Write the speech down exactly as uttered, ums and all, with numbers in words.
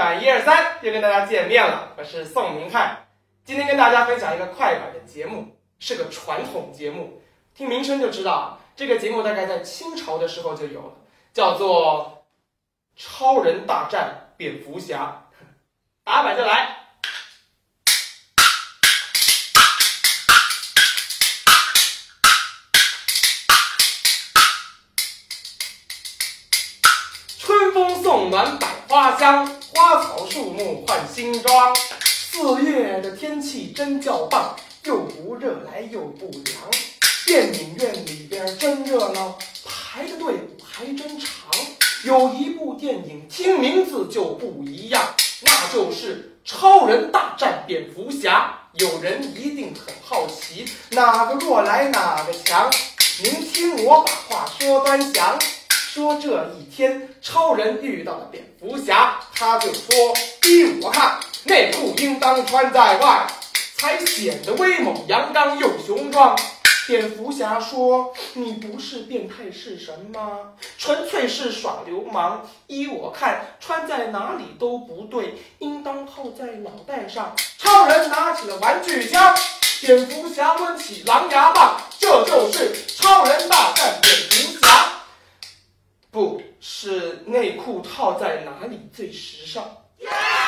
版一二三又跟大家见面了，我是宋明翰。今天跟大家分享一个快板的节目，是个传统节目，听名称就知道，这个节目大概在清朝的时候就有了，叫做《超人大战蝙蝠侠》。打板就来。春风送暖百花香，花草树木换新装。四月的天气真叫棒，又不热来又不凉。电影院里边真热闹，排的队伍还真长。有一部电影听名字就不一样，那就是《超人大战蝙蝠侠》。有人一定很好奇，哪个弱来哪个强？您听我把话说端详。说这一天，超人遇到了蝙蝠侠，他就说：依我看，内裤应当穿在外，才显得威猛阳刚又雄壮。蝙蝠侠说：你不是变态是什么？纯粹是耍流氓。依我看，穿在哪里都不对，应当套在脑袋上。超人拿起了玩具枪，蝙蝠侠抡起狼牙棒，这就是超人大战蝙蝠侠。不是内裤套在哪里最时尚。